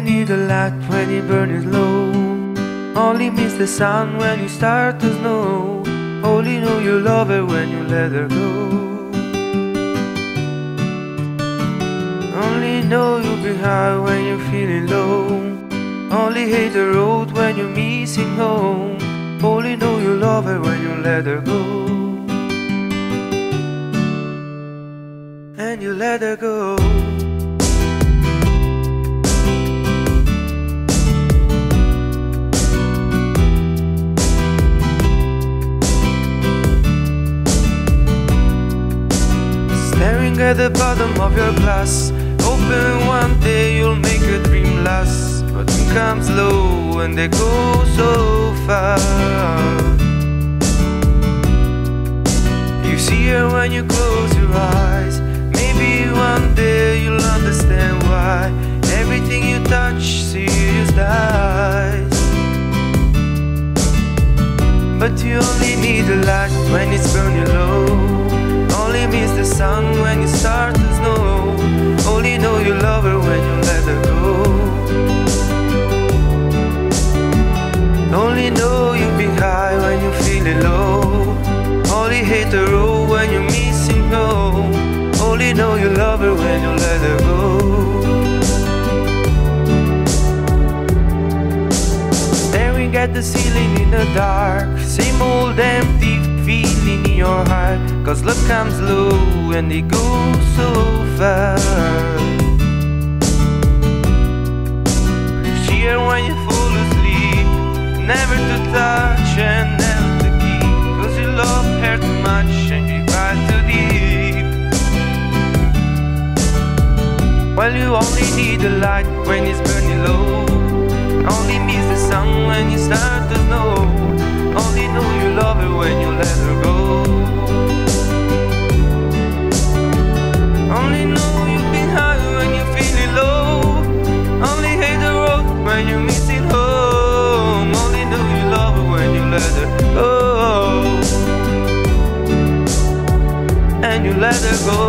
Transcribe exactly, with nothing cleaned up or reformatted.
need the light when it burns low. Only miss the sun when you start to snow. Only know you love her when you let her go. Only know you'll be high when you're feeling low. Only hate the road when you're missing home. Only know you love her when you let her go. And you let her go. Staring at the bottom of your glass, hoping one day you'll make a dream last. But dream comes low and they go so fast. You see her when you close your eyes. Maybe one day you'll understand why everything you touch serious dies. But you only need the light when it's burning low. Only miss the sun when you start to snow. Only know you love her when you let her go. Only know you'll be high when you're feeling low. Only hate the road when you're missing home. Only know you love her when you let her go. Staring at the ceiling in the dark, same old empty feeling in your heart. Cause love comes low and it goes so fast. You see her when you fall asleep, never to touch and never to keep. Cause you love her too much and you cry too deep. Well, you only need the light when it's burning low. Only miss the sun when you start to snow. Only know you love her when you let her go. Only know you've been high when you're feeling low. Only hate the road when you're missing home. Only know you love her when you let her go. And you let her go.